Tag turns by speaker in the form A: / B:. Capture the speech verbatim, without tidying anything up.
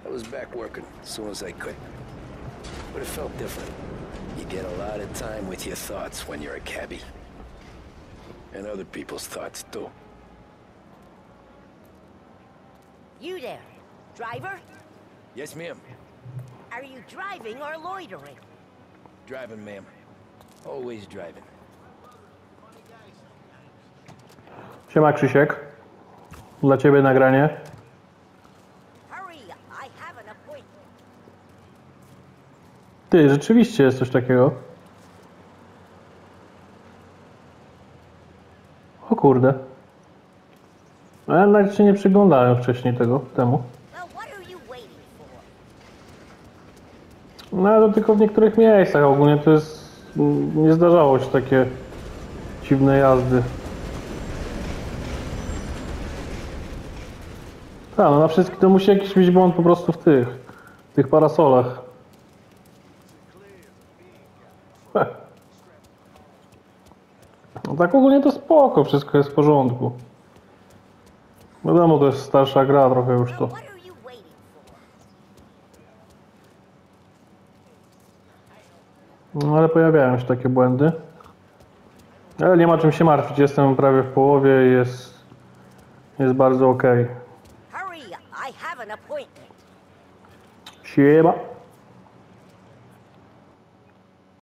A: I was back working as soon as I could. But it felt different. You get a lot of time with your thoughts when you're a cabbie. And other people's thoughts, too.
B: You there, driver?
A: Yes, ma'am.
B: Are you driving or loitering?
A: Driving, ma'am. Always driving.
C: Siema Krzysiek. Dla ciebie nagranie.
B: Hurry, I have an appointment.
C: Ty, rzeczywiście jest coś takiego. O kurde. No ja nawet się nie przyglądałem wcześniej tego, temu.
B: Well, what are you waiting for?
C: No ale to tylko w niektórych miejscach, ogólnie to jest... Nie zdarzało się takie dziwne jazdy. Tak, no na wszystkich to musi jakiś być błąd po prostu w tych, w tych parasolach. Heh. No tak ogólnie to spoko, wszystko jest w porządku. Wiadomo, to jest starsza gra trochę już to.
B: Well, what are you waiting for?
C: No ale pojawiają się takie błędy. Ale nie ma czym się martwić, jestem prawie w połowie i jest, jest bardzo ok.
B: Hurry, I have an appointment.
C: Siema.